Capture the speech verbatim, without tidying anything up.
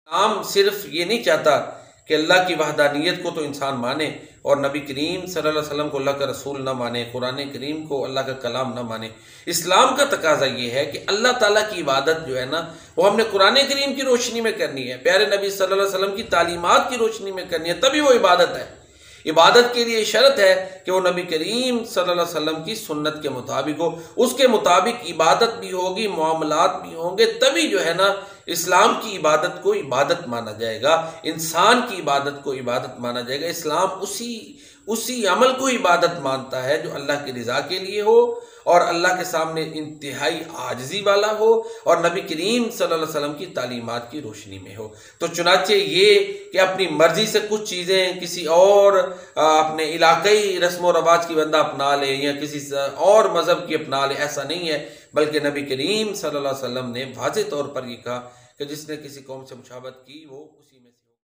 اسلام صرف یہ نہیں چاہتا کہ اللہ کی وحدانیت کو تو انسان مانے اور نبی کریم صلی اللہ علیہ وسلم کو اللہ کا رسول نہ مانے، قرآن کریم کو اللہ کا کلام نہ مانے۔ اسلام کا تقاضا یہ ہے کہ اللہ تعالیٰ کی عبادت جو ہے نا وہ ہم نے قرآن کریم کی روشنی میں کرنی ہے، پیارے نبی صلی اللہ علیہ وسلم کی تعلیمات کی روشنی میں کرنی ہے، تبھی وہ عبادت ہے۔ عبادت کے لیے شرط ہے کہ وہ نبی کریم صلی اللہ علیہ وسلم کی سنت کے مطابق ہو، اس کے مطابق عبادت بھی ہوگی، معاملات بھی ہوں گے، تبھی جو ہے نا اسلام کی عبادت کو عبادت مانا جائے گا، انسان کی عبادت کو عبادت مانا جائے گا۔ اسلام اسی اسی عمل کو عبادت مانتا ہے جو اللہ کی رضا کے لیے ہو اور اللہ کے سامنے انتہائی عاجزی والا ہو اور نبی کریم صلی اللہ علیہ وسلم کی تعلیمات کی روشنی میں ہو۔ تو چنانچہ یہ کہ اپنی مرضی سے کچھ چیزیں کسی اور اپنے علاقائی رسم و رواج کی بندہ اپنا لے یا کسی اور مذہب کی اپنا لے، ایسا نہیں ہے، بلکہ نبی کریم صلی اللہ علیہ وسلم نے واضح طور پر یہ کہا کہ جس نے کسی قوم سے مشابہت کی وہ اسی میں